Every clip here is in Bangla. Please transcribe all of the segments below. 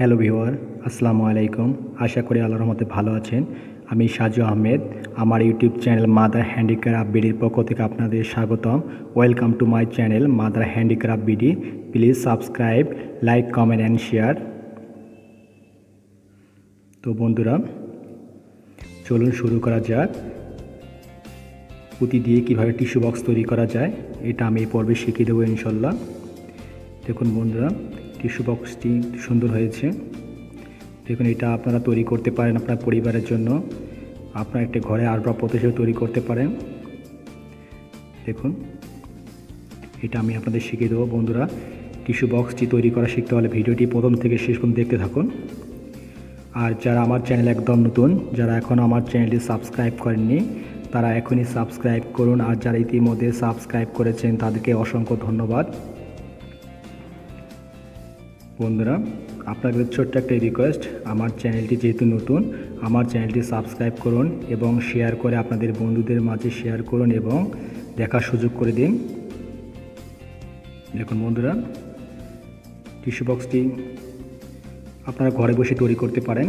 হ্যালো ভিউয়ার, আসসালামু আলাইকুম। আশা করি আল্লাহর রহমতে ভালো আছেন। আমি সাজু আহমেদ। আমার ইউটিউব চ্যানেল মাদার হ্যান্ডিক্রাফট বিডির পক্ষ থেকে আপনাদের স্বাগতম। Welcome to my channel Mother Handicraft BD. Please subscribe, like, comment and share. তো বন্ধুরা, চলুন শুরু করা যাক। পুঁতি দিয়ে কীভাবে টিস্যু বক্স তৈরি করা যায় এটা আমি এই পর্বে শিখিয়ে দেবো ইনশাল্লাহ। দেখুন বন্ধুরা, টিস্যু বক্সটি সুন্দর হয়েছে। দেখুন, এটা আপনারা তৈরি করতে পারেন আপনার পরিবারের জন্য, আপনার একটা ঘরে আসবাবপত্র হিসেবে তৈরি করতে পারেন। দেখুন, এটা আমি আপনাদের শিখিয়ে দেবো। বন্ধুরা, টিস্যু বক্সটি তৈরি করা শিখতে হলে ভিডিওটি প্রথম থেকে শেষ পর্যন্ত দেখতে থাকুন। আর যারা আমার চ্যানেল একদম নতুন, যারা এখনও আমার চ্যানেলটি সাবস্ক্রাইব করেননি, তারা এখনই সাবস্ক্রাইব করুন। আর যারা ইতিমধ্যে সাবস্ক্রাইব করেছেন তাদেরকে অসংখ্য ধন্যবাদ। বন্ধুরা, আপনাদের ছোট্ট একটা রিকোয়েস্ট, আমার চ্যানেলটি যেহেতু নতুন, আমার চ্যানেলটি সাবস্ক্রাইব করুন এবং শেয়ার করে আপনাদের বন্ধুদের মাঝে শেয়ার করুন এবং দেখার সুযোগ করে দিন। দেখুন বন্ধুরা, টিস্যু বক্সটি আপনারা ঘরে বসে তৈরি করতে পারেন।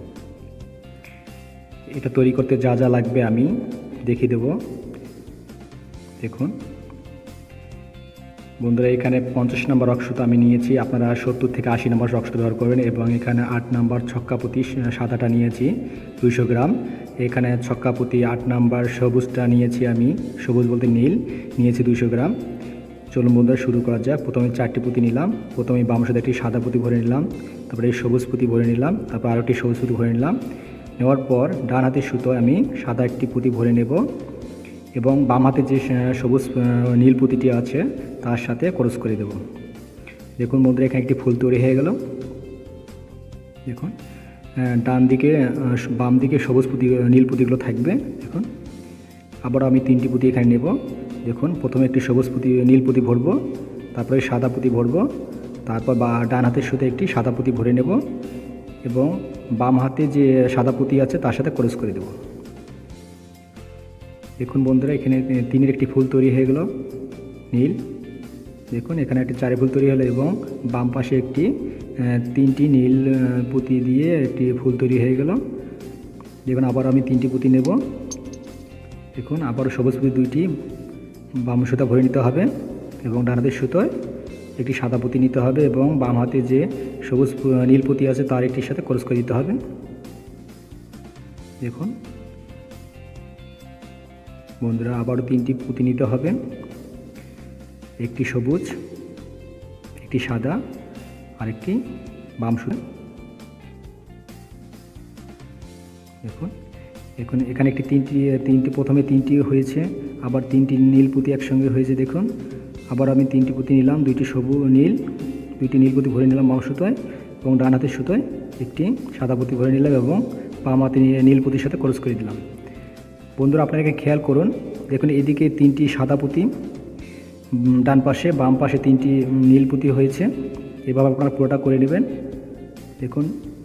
এটা তৈরি করতে যা যা লাগবে আমি দেখিয়ে দেব। দেখুন বন্ধুরা, এখানে 50 নম্বর রক্সুতো আমি নিয়েছি, আপনারা 70 থেকে 80 নম্বর রক্সুতো ব্যবহার করবেন। এবং এখানে 8 নম্বর ছক্কাপুতি সাদাটা নিয়েছি 200 গ্রাম। এখানে ছক্কাপুতি 8 নম্বর সবুজটা নিয়েছি, আমি সবুজ বলতে নীল নিয়েছি 200 গ্রাম। চলুন বন্ধুরা, শুরু করা যাক। প্রথমে 4টি পুঁতি নিলাম। প্রথমে বাম সাথে একটি সাদা পুঁতি ভরে নিলাম, তারপরে এই সবুজ পুঁতি ভরে নিলাম, তারপর আরও একটি সবুজ পুঁতি ভরে নিলাম। নেওয়ার পর ডান হাতের সুতোয় আমি সাদা একটি পুঁতি ভরে নেব এবং বাম হাতে যে সবুজ নীল পুঁতিটি আছে তার সাথে ক্রস করে দেব। দেখুন বন্ধুরা, এখানে একটি ফুল তৈরি হয়ে গেল। দেখুন, ডান দিকে বাম দিকে সবুজ পুঁতি নীল পুঁতিগুলো থাকবে। দেখুন, আবার আমি 3টি পুঁতি এখানে নেব। দেখুন, প্রথমে একটি সবুজ পুঁতি নীল পুঁতি ভরবো, তারপরে সাদা পুঁতি ভরবো, তারপর ডান হাতের সাথে একটি সাদা পুঁতি ভরে নেব এবং বাম হাতে যে সাদা পুঁতি আছে তার সাথে ক্রস করে দেব। দেখুন বন্ধুরা, এখানে 3-এর একটি ফুল তৈরি হয়ে গেল নীল। দেখুন, এখানে একটি 4 ফুল তৈরি হলো এবং বাম পাশে একটি 3টি নীল পুঁতি দিয়ে একটি ফুল তৈরি হয়ে গেল। দেখুন, আবার আমি 3টি পুঁতি নেব। দেখুন, আবারও সবুজ পুঁতি 2টি বাম সুতা ভরে নিতে হবে এবং ডান হাতের সুতোয় একটি সাদা পুঁতি নিতে হবে এবং বাম হাতে যে সবুজ নীল পুঁতি আছে তার একটির সাথে ক্রস করে দিতে হবে। দেখুন বন্ধুরা, আবারও 3টি পুঁতি নিতে হবে, একটি সবুজ, একটি সাদা আর একটি বাম সুতা। দেখুন, এখন এখানে একটি 3টি প্রথমে 3টি হয়েছে, আবার 3টি নীল পুঁতি একসঙ্গে হয়েছে। দেখুন, আবার আমি 3টি পুঁতি নিলাম, 2টি সবুজ নীল, 2টি নীল পুঁতি ভরে নিলাম বাম সুতোয় এবং ডান হাতের সুতোয় একটি সাদা পুঁতি ভরে নিলাম এবং বাম হাতে নীল পুঁতির সাথে ক্রস করে দিলাম। বন্ধুরা, আপনারা এখানে খেয়াল করুন। দেখুন, এদিকে 3টি সাদা পুঁতি, ডান পাশে বাম পাশে 3টি নীল পুঁতি হয়েছে। এভাবে আপনারা পুরোটা করে নেবেন। দেখুন,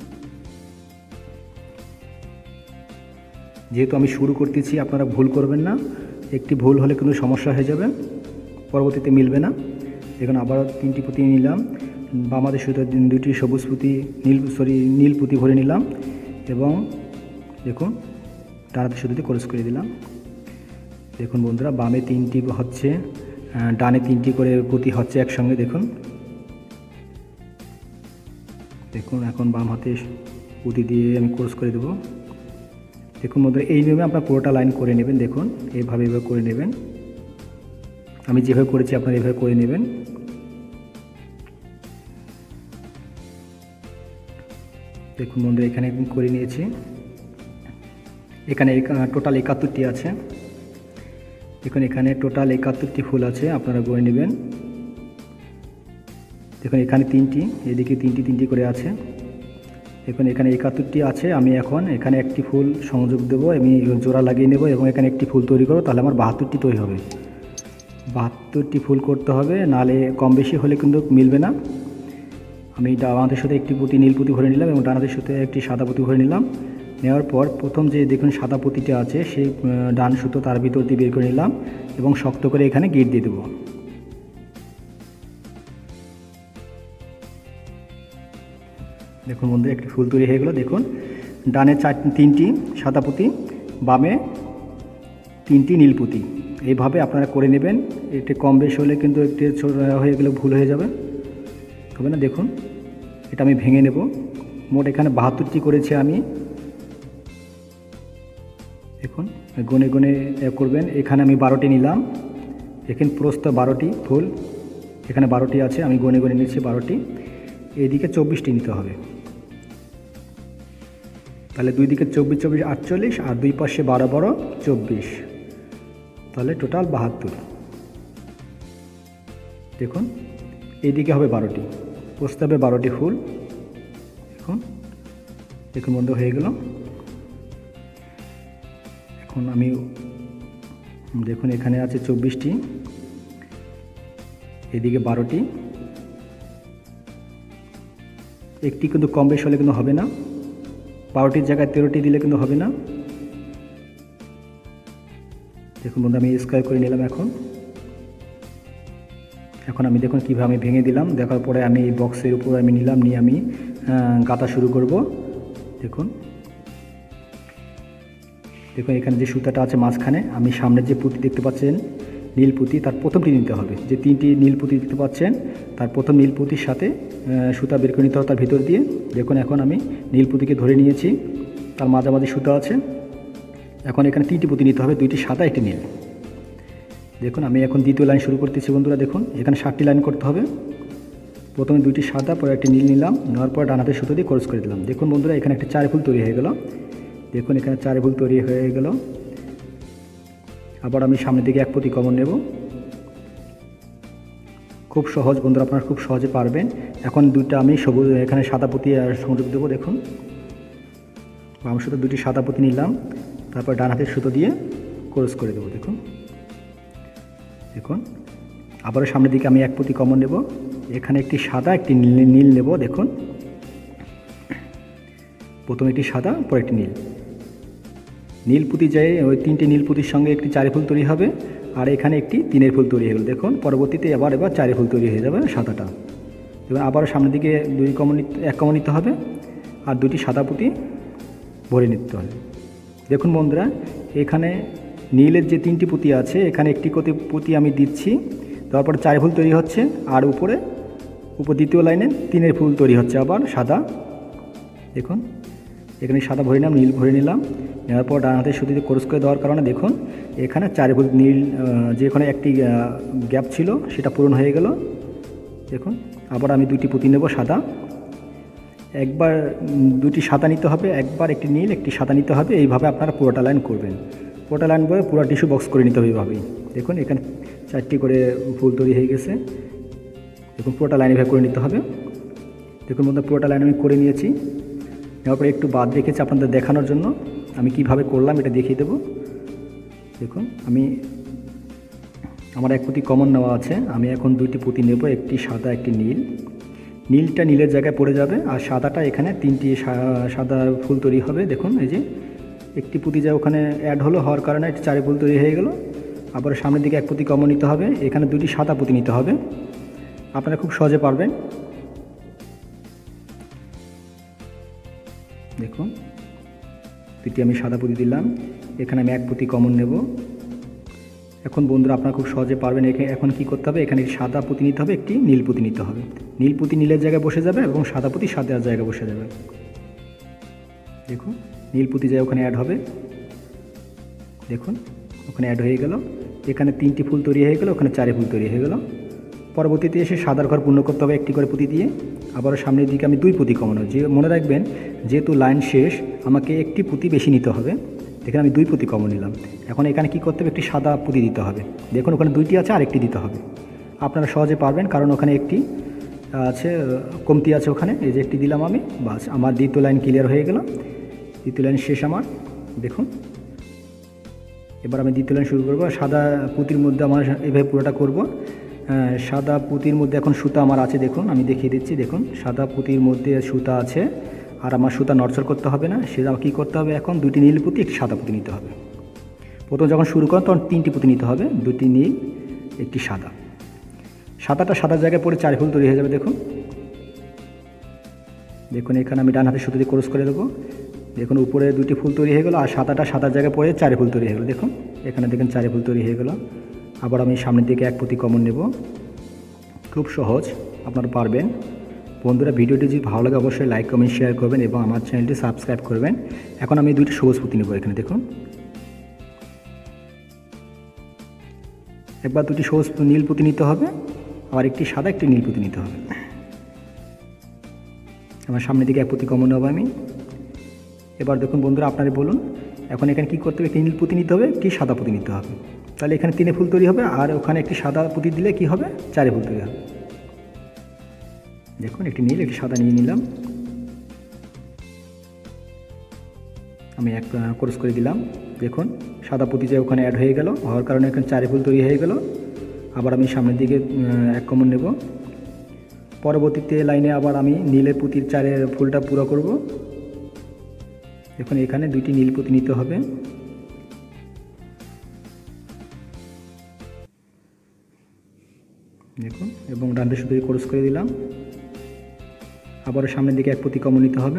যেহেতু আমি শুরু করতেছি, আপনারা ভুল করবেন না। একটি ভুল হলে কিন্তু সমস্যা হয়ে যাবে, পরবর্তীতে মিলবে না। দেখুন, আবার 3টি পুঁতি নিলাম, বাম হাতের সুতো 2টি সবুজ পুঁতি নীল পুঁতি ভরে নিলাম এবং দেখুন ডান হাতের সুতোতে ক্রস করে দিলাম। দেখুন বন্ধুরা, বামে 3টি হচ্ছে, ডানে 3টি করে পুঁতি হচ্ছে একসঙ্গে। দেখুন দেখুন এখন বাম হাতে পুঁতি দিয়ে আমি ক্রস করে দেবো। দেখুন বন্ধুরা, এই নিয়মে আপনার পুরোটা লাইন করে নেবেন। দেখুন, এভাবে করে নেবেন। আমি যেভাবে করেছি আপনারা এভাবে করে নেবেন। দেখুন বন্ধুরা, এখানে করে নিয়েছি। এখানে টোটাল 71টি আছে। দেখুন, এখানে টোটাল 71টি ফুল আছে, আপনারা করে নেবেন। দেখুন, এখানে 3টি, এদিকে 3টি করে আছে। দেখুন, এখানে 71টি আছে। আমি এখন এখানে একটি ফুল সংযোগ দেবো, আমি জোড়া লাগিয়ে নেব এবং এখানে একটি ফুল তৈরি করবো, তাহলে আমার 72টি তৈরি হবে। 72টি ফুল করতে হবে, নাহলে কম বেশি হলে কিন্তু মিলবে না। আমি ডান হাতের সাথে একটি পুঁতি নীল পুঁতি ভরে নিলাম এবং ডান হাতের সাথে একটি সাদা পুঁতি ভরে নিলাম। নেওয়ার পর প্রথম যে দেখুন সাদা পুঁতিটা আছে সেই ডান সুতো তার ভিতর দিয়ে বের করে নিলাম এবং শক্ত করে এখানে গিট দিয়ে দেবো। দেখুন বন্ধু একটি ফুল তৈরি হয়ে গেল। দেখুন ডানে তিনটি সাদা পুঁতি, বামে তিনটি নীল পুঁতি। এইভাবে আপনারা করে নেবেন। এটা কম বেশ হলে কিন্তু একটু হয়ে গেলে ভুল হয়ে যাবে, হবে না। দেখুন এটা আমি ভেঙে নেব। মোট এখানে 72টি করেছি আমি। দেখুন গুনে গুনে করবেন। এখানে আমি 12টি নিলাম। এখানে প্রস্থ 12টি ফুল, এখানে 12টি আছে, আমি গুনে গুনে নিচ্ছি 12টি। এইদিকে 24টি নিতে হবে। তাহলে দুই দিকে 24 24 48, আর দুই পাশে 12 12 24, তাহলে টোটাল 72। দেখুন এইদিকে হবে 12টি, প্রস্থ হবে 12টি ফুল। দেখুন দেখুন বন্ধ হয়ে গেল। এখন আমি দেখুন এখানে আছে 24টি, এদিকে 12টি। একটি কিন্তু কম বেশ হলে কিন্তু হবে না, 12টির জায়গায় 13টি দিলে কিন্তু হবে না। দেখুন বন্ধু আমি স্কোয়ার করে নিলাম। এখন আমি দেখুন কীভাবে আমি ভেঙে দিলাম। দেখার পরে আমি এই বক্সের উপর আমি নিলাম, নিয়ে আমি গাঁথা শুরু করব। দেখুন দেখুন এখানে যে সুতাটা আছে মাঝখানে, আমি সামনে যে পুঁতি দেখতে পাচ্ছেন নীল পুঁতি, তার প্রথমটি নিতে হবে। যে 3টি নীল পুঁতি দেখতে পাচ্ছেন, তার প্রথম নীল পুঁতির সাথে সুতা বের করে নিতে হবে তার ভিতর দিয়ে। দেখুন এখন আমি নীল পুঁতিকে ধরে নিয়েছি, তার মাঝামাঝি সুতা আছে। এখন এখানে 3টি পুঁতি নিতে হবে, 2টি সাদা, 1টি নীল। দেখুন আমি এখন দ্বিতীয় লাইন শুরু করতেছি বন্ধুরা। দেখুন এখানে 7টি লাইন করতে হবে। প্রথমে 2টি সাদা, পরে 1টি নীল নিলাম, নেওয়ার পর ডান হাতের সুতো দিয়ে ক্রস করে দিলাম। দেখুন বন্ধুরা এখানে একটা 4 ফুল তৈরি হয়ে গেল। দেখুন এখানে 4 ফুল তৈরি হয়ে গেল। আবার আমি সামনের দিকে 1 পুঁতি কমন নেব। খুব সহজ বন্ধুরা, আপনারা খুব সহজে পারবেন। এখন দুইটা আমি সবুজ এখানে সাদা পুঁতি সংযোগ দেবো। দেখুন বাম সুতো 2টি সাদা পুঁতি নিলাম, তারপর ডান হাতের সুতো দিয়ে ক্রস করে দেবো। দেখুন দেখুন আবারও সামনের দিকে আমি 1 পুঁতি কমন নেব। এখানে একটি সাদা, একটি নীল নেব। দেখুন প্রথমে একটি সাদা, পরে একটি নীল পুঁতি যায়, ওই 3টি নীল পুঁতির সঙ্গে একটি 4 ফুল তৈরি হবে, আর এখানে একটি 3 ফুল তৈরি হয়ে গেল। দেখুন পরবর্তীতে এবার 4 ফুল তৈরি হয়ে যাবে সাদাটা। এবার আবারও সামনের দিকে 1 কমন নিতে হবে, আর 2টি সাদা পুঁতি ভরে নিতে হবে। দেখুন বন্ধুরা এখানে নীলের যে 3টি পুঁতি আছে, এখানে একটি পুঁতি আমি দিচ্ছি, তারপরে 4 ফুল তৈরি হচ্ছে, আর উপর দ্বিতীয় লাইনে 3 ফুল তৈরি হচ্ছে আবার সাদা। দেখুন এখানে সাদা ভরে নিলাম, নীল ভরে নিলাম, নেওয়ার পর ডান হাতের সুতিতে ক্রস করে দেওয়ার কারণে দেখুন এখানে 4 ফুল নীল, যেখানে একটি গ্যাপ ছিল সেটা পূরণ হয়ে গেল। দেখুন আবার আমি 2টি পুঁতি নেব সাদা। একবার 2টি সাদা নিতে হবে, একবার একটি নীল, একটি সাদা নিতে হবে। এইভাবে আপনারা পুরোটা লাইন করবেন। পুরোটা লাইন করে পুরো টিস্যু বক্স করে নিতে হবে এইভাবেই। দেখুন এখানে 4টি করে ফুল তৈরি হয়ে গেছে। দেখুন পুরোটা লাইন এভাবে করে নিতে হবে। দেখুন বন্ধু পুরোটা লাইন আমি করে নিয়েছি। নেওয়ার পরে একটু বাদ রেখেছি আপনাদের দেখানোর জন্য, আমি কিভাবে করলাম এটা দেখিয়ে দেবো। দেখুন আমার 1 পুঁতি কমন নেওয়া আছে, আমি এখন 2টি পুঁতি নেব, একটি সাদা, একটি নীল। নীলটা নীলের জায়গায় পড়ে যাবে, আর সাদাটা এখানে 3টি সাদা ফুল তৈরি হবে। দেখুন এই যে একটি পুঁতি যা ওখানে অ্যাড হওয়ার কারণে 4 ফুল তৈরি হয়ে গেল। আবার সামনের দিকে 1 পুঁতি কমন নিতে হবে, এখানে 2টি সাদা পুঁতি নিতে হবে। আপনারা খুব সহজে পারবেন। দেখুন 2টি আমি সাদা পুঁতি দিলাম, এখানে আমি 1 পুঁতি কমন নেব। এখন বন্ধুরা আপনারা খুব সহজে পারবেন। এখন কি করতে হবে, এখানে সাদা পুঁতি নিতে হবে, একটি নীল পুঁতি নিতে হবে। নীল পুঁতি নীলের জায়গায় বসে যাবে এবং সাদা পুঁতি সাদার জায়গায় বসে যাবে। দেখুন নীল পুঁতি যায় ওখানে অ্যাড হবে। দেখুন ওখানে অ্যাড হয়ে গেল। এখানে 3টি ফুল তৈরি হয়ে গেল, ওখানে 4 ফুল তৈরি হয়ে গেল। পরবর্তীতে এসে সাদার ঘর পূর্ণ করতে হবে 1টি করে পুঁতি দিয়ে। আবারও সামনের দিকে আমি 2 পুঁতি কমানো, যে মনে রাখবেন যেহেতু লাইন শেষ আমাকে 1টি পুঁতি বেশি নিতে হবে। দেখেন আমি 2 পুঁতি কমন নিলাম। এখন এখানে কি করতে হবে, একটি সাদা পুঁতি দিতে হবে। দেখুন ওখানে 2টি আছে, আর 1টি দিতে হবে। আপনারা সহজে পারবেন, কারণ ওখানে একটি আছে কমতি আছে ওখানে। এই যে 1টি দিলাম আমি, বাস আমার দ্বিতীয় লাইন ক্লিয়ার হয়ে গেল। দ্বিতীয় লাইন শেষ আমার। দেখুন এবার আমি দ্বিতীয় লাইন শুরু করব। সাদা পুঁতির মধ্যে আমার এভাবে পুরোটা করব। সাদা পুঁতির মধ্যে এখন সুতা আমার আছে, দেখুন আমি দেখিয়ে দিচ্ছি। দেখুন সাদা পুঁতির মধ্যে সুতা আছে, আর আমার সুতা নড়চড় করতে হবে না। সেটা কী করতে হবে, এখন 2টি নীল পুঁতি, একটি সাদা পুঁতি নিতে হবে। প্রথম যখন শুরু করেন তখন 3টি পুঁতি নিতে হবে, 2টি নীল, একটি সাদা। সাদাটা সাদার জায়গায় পড়ে 4 ফুল তৈরি হয়ে যাবে। দেখুন দেখুন এখানে আমি ডান হাতের সুতো দিয়ে ক্রস করে দেবো। দেখুন উপরে 2টি ফুল তৈরি হয়ে গেলো, আর সাদাটা সাদার জায়গায় পড়ে 4 ফুল তৈরি হয়ে গেলো। দেখুন এখানে দেখুন 4 ফুল তৈরি হয়ে গেলো। আবার আমি সামনের দিকে 1 পুঁতি কমন নেব। খুব সহজ, আপনারা পারবেন। বন্ধুরা ভিডিওটি যদি ভালো লাগে অবশ্যই লাইক কমেন্ট শেয়ার করবেন এবং আমার চ্যানেলটি সাবস্ক্রাইব করবেন। এখন আমি 2টি সবুজ পুঁতি নেব। এখানে দেখুন একবার 2টি সবুজ নীল পুঁতি নিতে হবে, আবার একটি সাদা একটি নীল পুঁতি নিতে হবে। আমার সামনের দিকে 1 পুঁতি কমন নেব আমি। এবার দেখুন বন্ধুরা আপনারা বলুন এখন এখানে কী করতে হবে, একটি নীল পুঁতি নিতে হবে, একটি সাদা পুঁতি নিতে হবে। তাহলে এখানে 3 ফুল তৈরি হবে, আর ওখানে একটি সাদা পুঁতি দিলে কি হবে, 4 ফুল তৈরি হবে। দেখুন একটি নীল একটি সাদা নিয়ে নিলাম, আমি এক ক্রস করে দিলাম। দেখুন সাদা পুঁতি যে ওখানে অ্যাড হয়ে গেল, হওয়ার কারণে এখানে 4 ফুল তৈরি হয়ে গেল। আবার আমি সামনের দিকে 1 কমন নেব। পরবর্তীতে লাইনে আবার আমি নীলের পুঁতির 4 ফুলটা পুরো করব। দেখুন এখানে 2টি নীল পুঁতি নিতে হবে। দেখুন এবং ডান দিকে শুধু ক্রস করে দিলাম। আবার সামনের দিকে 1 পুঁতি কমন নিতে হবে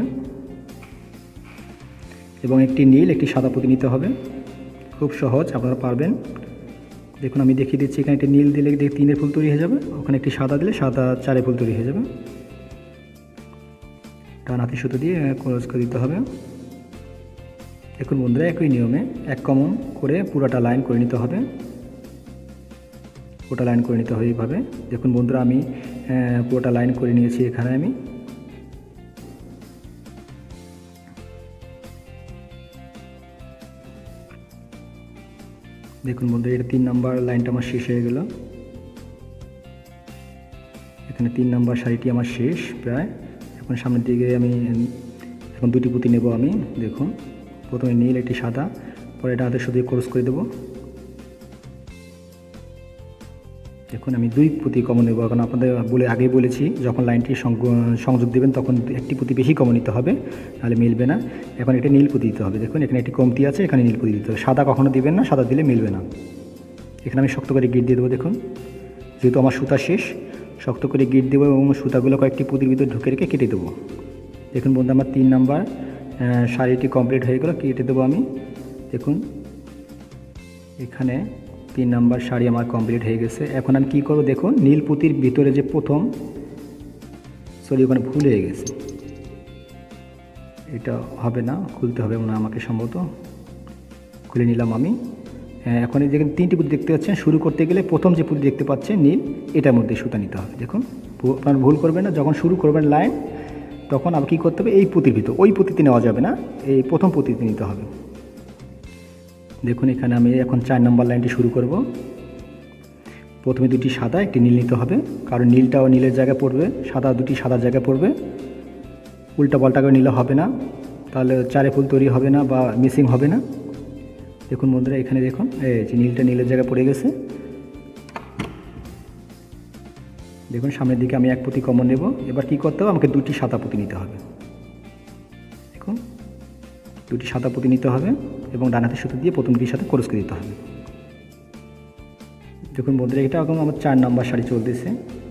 এবং একটি নীল একটি সাদা পুঁতি নিতে হবে। খুব সহজ, আপনারা পারবেন। দেখুন আমি দেখিয়ে দিচ্ছি, এখানে একটি নীল দিলে 3 ফুল তৈরি হয়ে যাবে, ওখানে একটি সাদা দিলে সাদা 4 ফুল তৈরি হয়ে যাবে। ডান হাতের সুতো দিয়ে ক্রস করে দিতে হবে। দেখুন বন্ধুরা একই নিয়মে 1 কমন করে পুরোটা লাইন করে নিতে হবে, পুরোটা লাইন করে নিতে হবে এইভাবে। দেখুন বন্ধুরা আমি পুরোটা লাইন করে নিয়েছি। এখানে আমি দেখুন বন্ধুরা এটা 3 নম্বর লাইনটা আমার শেষ হয়ে গেল। এখানে 3 নম্বর শাড়িটি আমার শেষ প্রায়। এখন সামনের দিকে আমি এখন 2টি পুঁতি নেব আমি। দেখুন প্রথমে নীল একটি সাদা, পরে এটা হাতের সুতো দিয়ে ক্রস করে দেবো। দেখুন আমি 2 পুঁতি কমন নেব। এখন আপনাদের আগেই বলেছি যখন লাইনটি সংযোগ দেবেন তখন একটি পুঁতি বেশি কমন নিতে হবে, নাহলে মিলবে না। এখন একটা নীল পুঁতি দিতে হবে। দেখুন এখানে একটি কমতি আছে, এখানে নীল পুঁতি দিতে হবে। সাদা কখনো দিবেন না, সাদা দিলে মিলবে না। এখানে আমি শক্ত করে গিট দিয়ে দেবো। দেখুন যেহেতু আমার সুতা শেষ, শক্ত করে গিট দেবো এবং সুতাগুলো কয়েকটি পুঁতির ভিতরে ঢুকে রেখে কেটে দেবো। দেখুন বন্ধু আমার 3 নম্বর শাড়িটি কমপ্লিট হয়ে গেল, কেটে দেবো আমি। দেখুন এখানে 3 নম্বর শাড়ি আমার কমপ্লিট হয়ে গেছে। এখন আমি কী করবো, দেখুন নীল পুঁতির ভিতরে যে প্রথম ওখানে ভুল হয়ে গেছে, এটা হবে না, খুলতে হবে মনে হয় আমাকে, সম্ভবত খুলে নিলাম আমি। এখন এই যেখানে 3টি পুঁতি দেখতে পাচ্ছেন, শুরু করতে গেলে প্রথম যে পুঁতি দেখতে পাচ্ছেন নীল, এটার মধ্যে সুতা নিতে হবে। দেখুন আপনার ভুল করবেন না, যখন শুরু করবেন লাইন তখন আবার কী করতে হবে, এই পুঁতির ভিতর, ওই পুঁতিতে নেওয়া যাবে না, এই প্রথম পুঁতিতে নিতে হবে। দেখুন এখানে আমি এখন 4 নম্বর লাইনটি শুরু করব। প্রথমে 2টি সাদা একটি নীল নিতে হবে, কারণ নীলটাও নীলের জায়গায় পড়বে, সাদা 2টি সাদার জায়গায় পড়বে। উল্টা পাল্টা করে নিলে হবে না, তাহলে 4 ফুল তৈরি হবে না বা মিসিং হবে না। দেখুন বন্ধুরা এখানে দেখুন এই যে নীলটা নীলের জায়গায় পড়ে গেছে। দেখুন সামনের দিকে আমি 1 পুঁতি কমন নেব। এবার কী করতে হবে, আমাকে 2টি সাদা পুঁতি নিতে হবে। দেখুন 2টি সাদা পুঁতি নিতে হবে এবং ডান হাতের সুতো দিয়ে প্রথম 2টির সাথে ক্রস করে দিতে হবে। দেখুন বন্ধুরা এটা এখন আমার 4 নম্বর শাড়ি চলতেছে।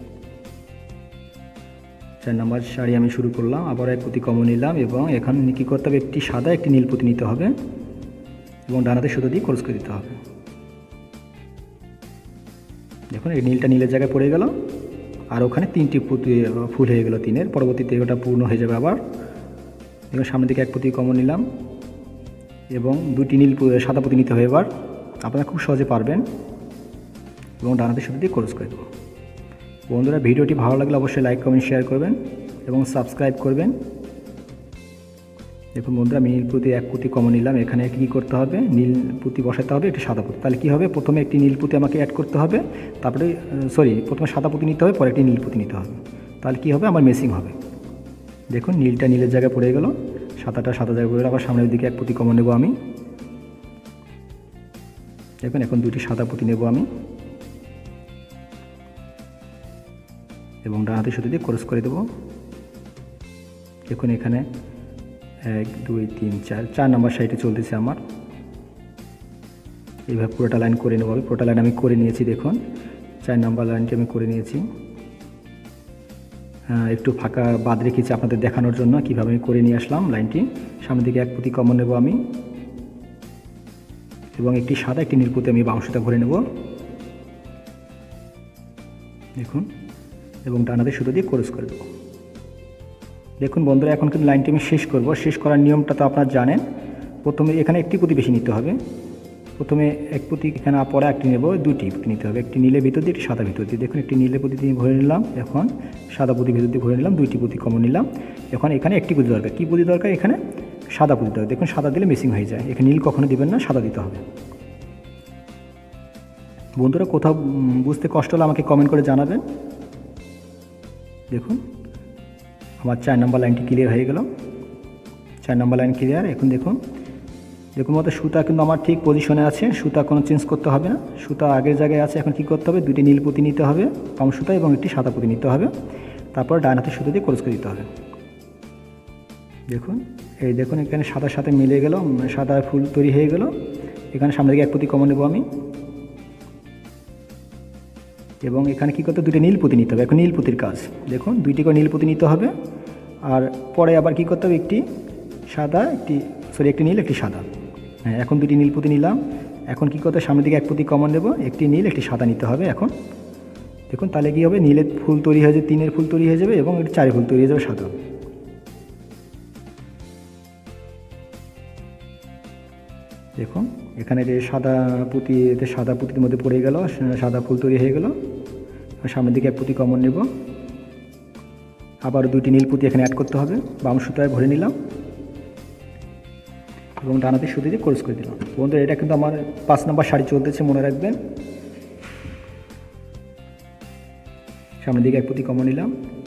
4 নম্বর শাড়ি আমি শুরু করলাম, আবার 1 পুঁতি কমন নিলাম এবং এখন কী করতে হবে, একটি সাদা একটি নীল পুঁতি নিতে হবে এবং ডান হাতের সুতো দিয়ে ক্রস করে দিতে হবে। দেখুন এই নীলটা নীলের জায়গায় পড়ে গেল, আর ওখানে 3টি পুঁতি ফুল হয়ে গেল 3-এর, পরবর্তীতে ওটা পূর্ণ হয়ে যাবে আবার। এবং সামনের দিকে 1 পুঁতি কমন নিলাম এবং 2টি নীল সাদা পুঁতি নিতে হবে। এবার আপনারা খুব সহজে পারবেন এবং ডান হাতের সুতো দিয়ে ক্রস করে দেবো। বন্ধুরা ভিডিওটি ভালো লাগলে অবশ্যই লাইক কমেন্ট শেয়ার করবেন এবং সাবস্ক্রাইব করবেন। দেখুন বন্ধুরা আমি নীল পুঁতি 1 পুঁতি কমন নিলাম। এখানে কী করতে হবে, নীল পুঁতি বসাতে হবে একটি সাদা পুঁতি। তাহলে কী হবে, প্রথমে একটি নীল পুঁতি আমাকে অ্যাড করতে হবে, তারপরে প্রথমে সাদা পুঁতি নিতে হবে, পরে একটি নীল পুঁতি নিতে হবে। তাহলে কী হবে, আমার মেসিং হবে। দেখুন নীলটা নীলের জায়গায় পড়ে গেল, সাদাটা সাদা জায়গায় পড়ে গেল। আবার সামনের দিকে 1 পুঁতি কমন নেব আমি। দেখুন এখন 2টি সাদা পুঁতি নেব আমি এবং ডান হাতের সুতো দিয়ে ক্রস করে দেবো। দেখুন এখানে 1 2 3 4 নম্বর শাড়িটি চলতেছে আমার। এইভাবে পুরোটা লাইন করে নেব। পুরোটা লাইন আমি করে নিয়েছি। দেখুন 4 নম্বর লাইনটি আমি করে নিয়েছি। একটু ফাঁকা বাদ রেখেছি আপনাদের দেখানোর জন্য কীভাবে আমি করে নিয়ে আসলাম লাইনটি। সামনের দিকে এক পুঁতি কমন নেব আমি, এবং একটি সাদা একটি নীল পুঁতি আমি বাম সুতা ভরে নেব দেখুন, এবং ডানাতে সুতো দিয়ে ক্রস করে দেবো। দেখুন বন্ধুরা, এখন কিন্তু লাইনটি আমি শেষ করব। শেষ করার নিয়মটা তো আপনারা জানেন। প্রথমে এখানে একটি পুঁতি বেশি নিতে হবে। প্রথমে এক পুঁতি এখানে পরে একটি নেব, দুটি পুঁতি নিতে হবে, একটি নীলের ভিতর দিয়ে একটি সাদা ভিতর দিয়ে। দেখুন একটি নীলের পুঁতি দিয়ে ভরে নিলাম, এখন সাদা পুঁতি ভিতর দিয়ে ভরে নিলাম, দুইটি পুঁতি কমন নিলাম। এখন এখানে একটি পুঁতি দরকার। কী পুঁতি দরকার? এখানে সাদা পুঁতি দরকার। দেখুন সাদা দিলে মিসিং হয়ে যায়, এখানে নীল কখনো দিবেন না, সাদা দিতে হবে। বন্ধুরা কোথাও বুঝতে কষ্ট হলে আমাকে কমেন্ট করে জানাবেন। দেখুন আমার 4 নম্বর লাইনটি ক্লিয়ার হয়ে গেল। 4 নম্বর লাইন ক্লিয়ার। এখন দেখুন মতো সুতা কিন্তু আমার ঠিক পজিশনে আছে, সুতা কোনো চেঞ্জ করতে হবে না, সুতা আগের জায়গায় আছে। এখন কি করতে হবে? দুটি নীল পুঁতি নিতে হবে বাম সুতা, এবং একটি সাদা পুঁতি নিতে হবে। তারপর ডান হাতের সুতো দিয়ে ক্রস করে দিতে হবে। দেখুন দেখুন এখানে সাদার সাথে মিলে গেল, সাদা ফুল তৈরি হয়ে গেল। এখানে সামনে দিকে এক পুঁতি কমন নেব আমি, এবং এখানে কী করতে হবে? দুটি নীল পুঁতি নিতে হবে। এখন নীল পুঁতির কাজ দেখুন, দুইটি করে নীল পুঁতি নিতে হবে। আর পরে আবার কী করতে হবে? একটি নীল একটি সাদা। হ্যাঁ, এখন দুটি নীল পুঁতি নিলাম। এখন কী করতে হবে? সামনের দিকে এক পুঁতি কমন নেব, একটি নীল একটি সাদা নিতে হবে। এখন দেখুন তাহলে কী হবে? নীলের ফুল তৈরি হয়ে যাবে, 3 ফুল তৈরি হয়ে যাবে, এবং 4 ফুল তৈরি হয়ে যাবে সাদা। দেখুন এখানে যে সাদা পুঁতির মধ্যে পড়ে গেল, সাদা ফুল তৈরি হয়ে গেল। সামনের দিকে এক পুঁতি কমন নেব, আবার দুইটি নীল পুঁতি এখানে অ্যাড করতে হবে। বাম সুতায় ভরে নিলাম, এবং ডানাতে সুতো দিয়ে ক্রস করে দিলাম। বন্ধুরা এটা কিন্তু আমার 5 নম্বর শাড়ি চলতেছে, মনে রাখবেন। সামনের দিকে এক পুঁতি কমন নিলাম,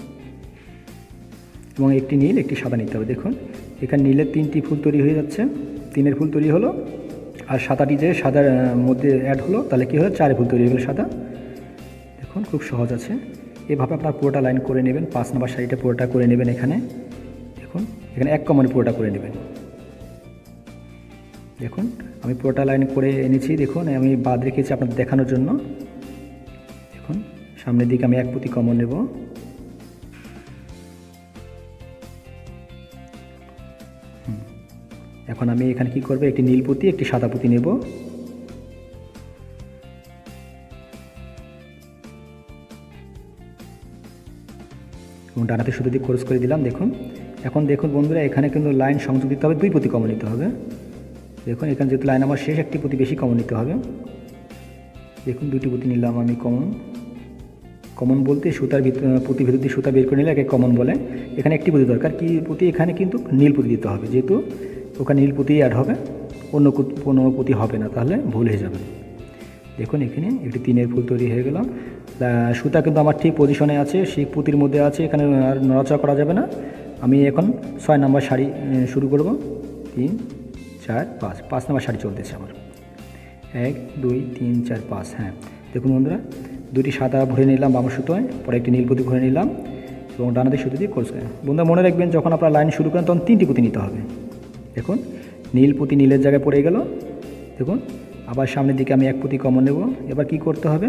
এবং একটি নীল একটি সাদা নিতে হবে। দেখুন এখানে নীলের 3টি ফুল তৈরি হয়ে যাচ্ছে, 3 ফুল তৈরি হলো, আর সাদাটি যে সাদার মধ্যে অ্যাড হলো, তাহলে কী হলো? 4 ফুল তৈরি হয়ে গেলো সাদা। দেখুন খুব সহজ আছে। এভাবে আপনার পুরোটা লাইন করে নেবেন। 5 নম্বর শাড়িটা পুরোটা করে নেবেন। এখানে দেখুন এখানে এক কমনে পুরোটা করে নেবেন। দেখুন আমি পুরোটা লাইন করে এনেছি। দেখুন আমি বাদ রেখেছি আপনাদের দেখানোর জন্য। দেখুন সামনের দিকে আমি এক পুঁতি কমন নেব, এখন আমি এখানে কি করব? একটি নীল পুঁতি একটি সাদা পুঁতি নেব, এবং ডানাতে সুতো দিয়ে ক্রস করে দিলাম। দেখুন এখন দেখুন বন্ধুরা, এখানে কিন্তু লাইন সংযোগ দিতে হবে, 2 পুঁতি কমন নিতে হবে। দেখুন এখানে যেহেতু লাইন আমার শেষ, একটি পুঁতি বেশি কমন নিতে হবে। দেখুন 2টি পুঁতি নিলাম আমি কমন বলতে সুতার পুঁতি ভিতর দিয়ে সুতা বের করে নিলে একে কমন বলে। এখানে একটি পুঁতি দরকার। কি পুঁতি? এখানে কিন্তু নীল পুঁতি দিতে হবে, যেহেতু ওখানে নীল পুঁতি অ্যাড হবে, অন্য কোনো পুঁতি হবে না, তাহলে ভুল হয়ে যাবে। দেখুন এখানে একটি 3 ফুল তৈরি হয়ে গেল। সুতা কিন্তু আমার ঠিক পজিশনে আছে, সেই পুঁতির মধ্যে আছে, এখানে আর নড়াচড়া করা যাবে না। আমি এখন 6 নম্বর শাড়ি শুরু করব। 3 4 5 নম্বর শাড়ি চলতেছে আমার। 1 2 3 4 5। হ্যাঁ দেখুন বন্ধুরা, 2টি সাদা ভরে নিলাম বাম সুতোয়, পরে একটি নীল পুঁতি ভরে নিলাম, এবং ডানাতে সুতো দিয়ে ক্রস করে। বন্ধুরা মনে রাখবেন, যখন আপনারা লাইন শুরু করেন তখন 3টি পুঁতি নিতে হবে। দেখুন নীল পুঁতি নীলের জায়গায় পড়ে গেল। দেখুন আবার সামনের দিকে আমি এক পুঁতি কমন নেব। এবার কি করতে হবে?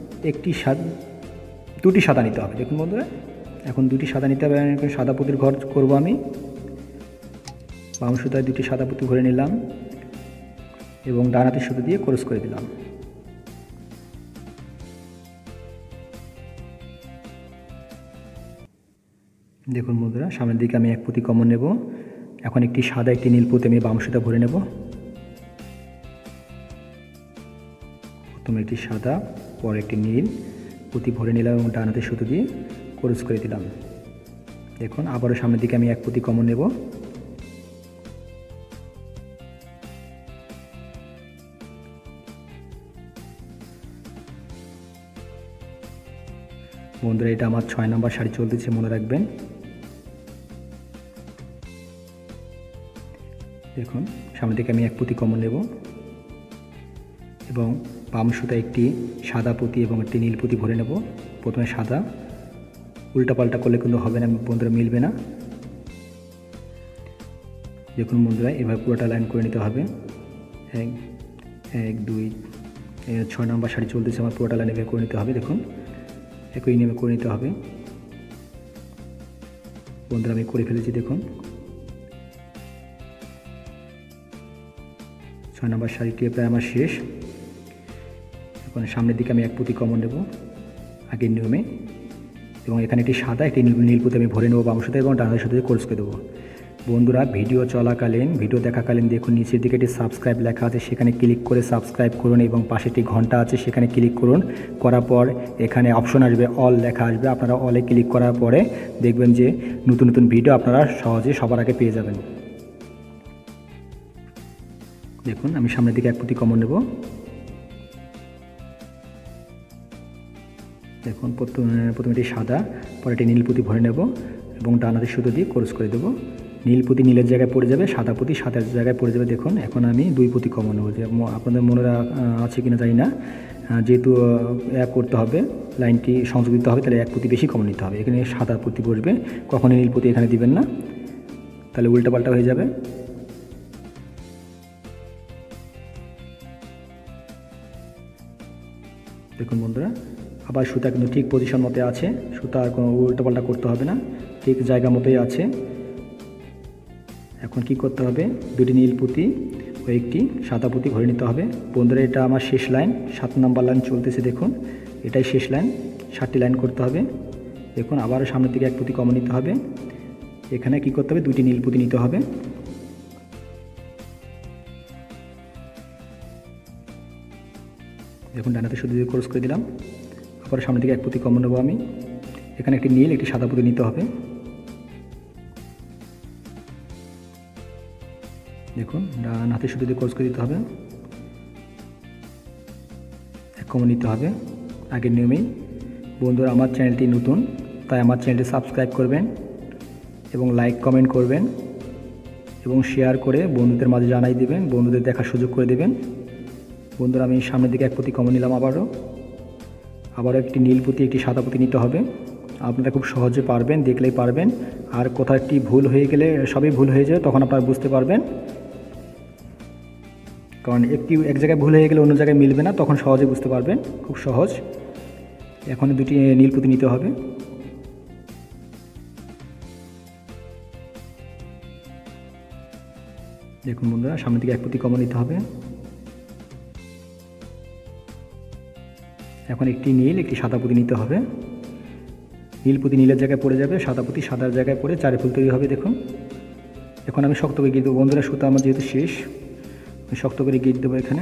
দুটি সাদা নিতে হবে। দেখুন বন্ধুরা, এখন 2টি সাদা নিতে হবে। সাদা পুঁতির ঘর করব আমি। বাম সুতায় 2টি সাদা পুঁতি ভরে নিলাম, এবং ডানাতে সুতো দিয়ে ক্রস করে দিলাম। দেখুন বন্ধুরা, সামনের দিকে আমি এক পুঁতি কমন নেব। এখন একটি সাদা একটি নীল পুঁতি আমি বাম সুতা ভরে নেব। প্রথমে একটি সাদা, পরে একটি নীল পুঁতি ভরে নিলাম, এবং ডানাতে সুতো দিয়ে ক্রস করে দিলাম। দেখুন আবারও সামনের দিকে আমি এক পুঁতি কমন নেব। বন্ধুরা এটা আমার 6 নম্বর শাড়ি চলতেছে, মনে রাখবেন। দেখুন সামনের দিকে আমি এক পুঁতি কমন নেব, এবং বাম সুতা একটি সাদা পুঁতি এবং একটি নীল পুঁতি ভরে নেব। প্রথমে সাদা, উল্টাপাল্টা করলে কিন্তু হবে না বন্ধুরা, মিলবে না। দেখুন বন্ধুরা এবার পুরোটা লাইন করে নিতে হবে। 1 2 6 নম্বর শাড়ি চলতেছে আমার, পুরোটা লাইন এভাবে করে নিতে হবে। দেখুন একই নেমে করে নিতে হবে। বন্ধুরা আমি করে ফেলেছি দেখুন। 6 নম্বর শাড়িটি প্রায় আমার শেষ। এখন সামনের দিকে আমি এক পুঁতি কমন নেব আগের নিয়মে, এবং এখানে একটি সাদা একটি নীল পুঁতি আমি ভরে নেব বাম সুতো এবং ডান সুতো দিয়ে কোর্স করে দেবো। বন্ধুরা ভিডিও চলাকালীন, ভিডিও দেখাকালীন দেখুন নিচের দিকে একটি সাবস্ক্রাইব লেখা আছে, সেখানে ক্লিক করে সাবস্ক্রাইব করুন এবং পাশে একটি ঘন্টা আছে সেখানে ক্লিক করুন। করার পর এখানে অপশন আসবে অল লেখা আসবে, আপনারা অলে ক্লিক করার পরে দেখবেন যে নতুন নতুন ভিডিও আপনারা সহজে সবার আগে পেয়ে যাবেন। দেখুন আমি সামনের দিকে এক পুঁতি কমন নেব। দেখুন প্রথমে এটি সাদা, পরে এটি নীল পুঁতি ভরে নেব এবং ডান হাতের সুতো দিয়ে কোর্স করে দেবো। নীল পুঁতি নীলের জায়গায় পড়ে যাবে, সাদা পুঁতি সাদার জায়গায় পড়ে যাবে। দেখুন এখন আমি 2 পুঁতি কমন নেব, যে আপনাদের মনে আছে কিনা জানি না, যেহেতু এক করতে হবে, লাইনটি সংযোগ দিতে হবে, তাহলে এক পুঁতি বেশি কমন নিতে হবে। এখানে সাদা পুঁতি বসবে, কখনই নীল পুঁতি এখানে দিবেন না, তাহলে উল্টাপাল্টা হয়ে যাবে। দেখুন বন্ধুরা আবার সুতা কিন্তু ঠিক পজিশন মতো আছে, সুতা আর কোনো উল্টাপাল্টা করতে হবে না, ঠিক জায়গা মতোই আছে। এখন কি করতে হবে, 2টি নীল পুঁতি ও একটি সাদা পুঁতি ভরে নিতে হবে। বন্ধুরা এটা আমার শেষ লাইন, 7 নম্বর লাইন চলতেছে। দেখুন এটাই শেষ লাইন, 7টি লাইন করতে হবে। দেখুন আবারও সামনের দিকে এক পুঁতি কমন নিতে হবে। এখানে কি করতে হবে, 2টি নীল পুঁতি নিতে হবে। দেখুন ডান হাতে সুতো দিয়ে ক্রস করে দিলাম। আবার সামনের দিকে এক পুঁতি কমন নেব আমি। এখানে একটি নীল একটি সাদা পুঁতি নিতে হবে। দেখুন ডান হাতে সুতো দিয়ে ক্রস করে দিতে হবে, এক কমন নিতে হবে আগের নিয়মেই। বন্ধুরা আমার চ্যানেলটি নতুন, তাই আমার চ্যানেলটি সাবস্ক্রাইব করবেন এবং লাইক কমেন্ট করবেন এবং শেয়ার করে বন্ধুদের মাঝে জানাই দেবেন, বন্ধুদের দেখার সুযোগ করে দেবেন। বন্ধুরা আমি সামনের দিকে এক পুঁতি কমন নিলাম, আবারও একটি নীল পুঁতি একটি সাদা পুঁতি নিতে হবে। আপনারা খুব সহজে পারবেন, দেখলেই পারবেন। আর কোথাও একটি ভুল হয়ে গেলে সবই ভুল হয়ে যায়, তখন আপনারা বুঝতে পারবেন। কারণ এক জায়গায় ভুল হয়ে গেলে অন্য জায়গায় মিলবে না, তখন সহজে বুঝতে পারবেন, খুব সহজ। এখন 2টি নীল পুঁতি নিতে হবে। দেখুন বন্ধুরা সামনের দিকে এক পুঁতি কমন নিতে হবে। এখন একটি নীল একটি সাদা পুঁতি নিতে হবে। নীল পুঁতি নীলের জায়গায় পড়ে যাবে, সাদা পুঁতি সাদার জায়গায় পড়ে 4 ফুল তৈরি হবে। দেখুন এখন আমি শক্ত করে গিয়ে দেবো। বন্ধুরা সুতা আমার যেহেতু শেষ, আমি শক্ত করে গিট দেবো। এখানে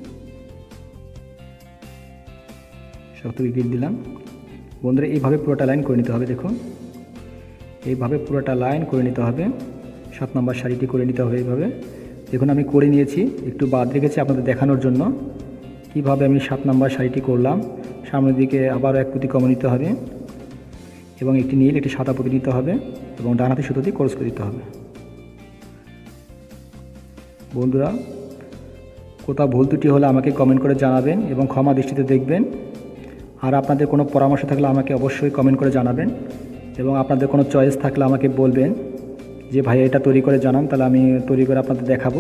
শক্ত করে গিট দিলাম। বন্ধুরা এইভাবে পুরোটা লাইন করে নিতে হবে। দেখুন এইভাবে পুরোটা লাইন করে নিতে হবে। 7 নম্বর শাড়িটি করে নিতে হবে এইভাবে। দেখুন আমি করে নিয়েছি, একটু বাদ রেখেছি আপনাদের দেখানোর জন্য কীভাবে আমি 7 নম্বর শাড়িটি করলাম। সামনের দিকে আবারও এক পুঁতি কমন নিতে হবে এবং একটি নীল একটি সাদা পুঁতি নিতে হবে এবং ডান হাতে সুতো দিয়ে ক্রস করে দিতে হবে। বন্ধুরা কোথাও ভুল ত্রুটি হলে আমাকে কমেন্ট করে জানাবেন এবং ক্ষমা দৃষ্টিতে দেখবেন। আর আপনাদের কোনো পরামর্শ থাকলে আমাকে অবশ্যই কমেন্ট করে জানাবেন এবং আপনাদের কোনো চয়েস থাকলে আমাকে বলবেন যে ভাই এটা তৈরি করে জানান, তাহলে আমি তৈরি করে আপনাদের দেখাবো।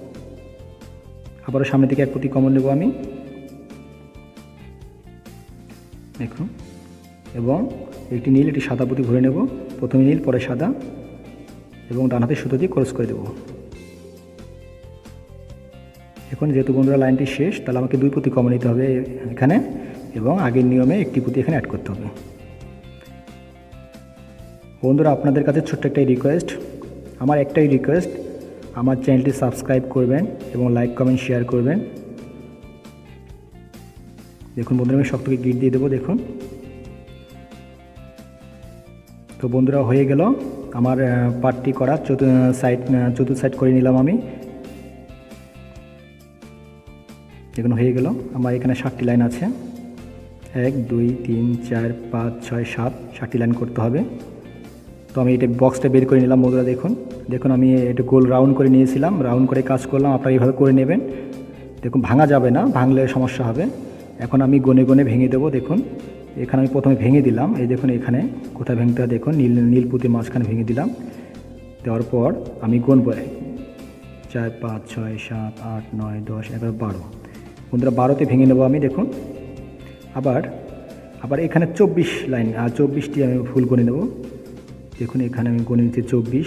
আবারও সামনের দিকে এক পুঁতি কমন নেব আমি। দেখুন এবং একটি নীল একটি সাদা পুঁতি ভরে নেব, প্রথমে নীল পরে সাদা এবং ডান হাতে সুতো দিয়ে ক্রস করে দেব। এখন যেহেতু বন্ধুরা লাইনটি শেষ, তাহলে আমাকে 2 পুঁতি কমন নিতে হবে এখানে এবং আগের নিয়মে একটি পুঁতি এখানে অ্যাড করতে হবে। বন্ধুরা আপনাদের কাছে ছোট্ট একটাই রিকোয়েস্ট, আমার একটাই রিকোয়েস্ট, আমার চ্যানেলটি সাবস্ক্রাইব করবেন এবং লাইক কমেন্ট শেয়ার করবেন। দেখুন বন্ধুরা আমি শক্ত করে গিট দিয়ে দেবো। দেখুন তো বন্ধুরা হয়ে গেল আমার পার্টটি করা, চতুর্থ সাইড করে নিলাম আমি। দেখুন হয়ে গেল আমার। এখানে 7টি লাইন আছে, 1 2 3 4 5 6 7, 7টি লাইন করতে হবে। তো আমি এটা বক্সটা বের করে নিলাম। বন্ধুরা দেখুন আমি এটা গোল রাউন্ড করে নিয়েছিলাম, রাউন্ড করে কাজ করলাম। আপনারা এইভাবে করে নেবেন। দেখুন ভাঙা যাবে না, ভাঙলে সমস্যা হবে। এখন আমি গনে গনে ভেঙে দেবো। দেখুন এখানে আমি প্রথমে ভেঙে দিলাম, এই দেখুন এখানে কোথায় ভেঙতে হয় দেখুন, নীল পুঁতির মাঝখানে ভেঙে দিলাম। দেওয়ার পর আমি গুনবো 4 5 6 7 8 9 10 11 12। বন্ধুরা 12তে ভেঙে নেব আমি। দেখুন আবার এখানে 24 লাইন আর 24টি আমি ফুল করে নেব। দেখুন এখানে আমি গুনে নিচ্ছি 24।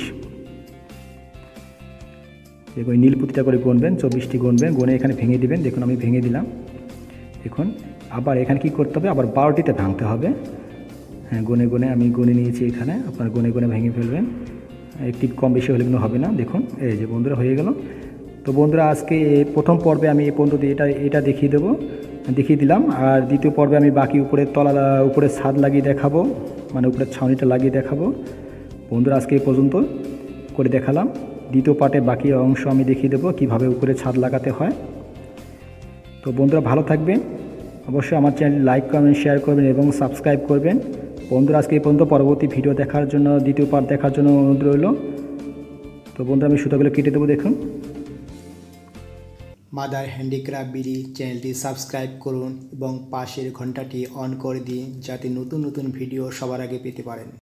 দেখুন নীল পুঁতিটা করে গুনবেন, 24টি গুনবেন, গুনে এখানে ভেঙে দিবেন। দেখুন আমি ভেঙে দিলাম। দেখুন আবার এখানে কি করতে হবে, আবার 12টিতে ভাঙতে হবে। হ্যাঁ, গুনে গুনে আমি গুনে নিয়েছি এখানে, আপনার গুনে গুনে ভেঙে ফেলবেন। একটি কম বেশি হলে কিন্তু হবে না। দেখুন এই যে বন্ধুরা হয়ে গেল। তো বন্ধুরা আজকে প্রথম পর্বে আমি এই পর্যন্ত এটা দেখিয়ে দিলাম। আর দ্বিতীয় পর্বে আমি বাকি উপরে ছাদ লাগিয়ে দেখাবো, মানে উপরের ছাউনিটা লাগিয়ে দেখাবো। বন্ধুরা আজকে এই পর্যন্ত করে দেখালাম। দ্বিতীয় পার্টে বাকি অংশ আমি দেখিয়ে দেবো কীভাবে উপরে ছাদ লাগাতে হয়। তো বন্ধুরা ভালো থাকবেন, অবশ্যই আমার চ্যানেল লাইক করবেন, শেয়ার করবেন এবং সাবস্ক্রাইব করবেন। বন্ধুরা আজকে এই পর্যন্ত, পরবর্তী ভিডিও দেখার জন্য, দ্বিতীয় পার্ট দেখার জন্য অনুরোধ রইল। তো বন্ধুরা আমি সুতাগুলো কেটে দেবো। দেখুন মাদার হ্যান্ডিক্রাফট বিডি চ্যানেলটি সাবস্ক্রাইব করুন এবং পাশের ঘন্টাটি অন করে দিন, যাতে নতুন নতুন ভিডিও সবার আগে পেতে পারেন।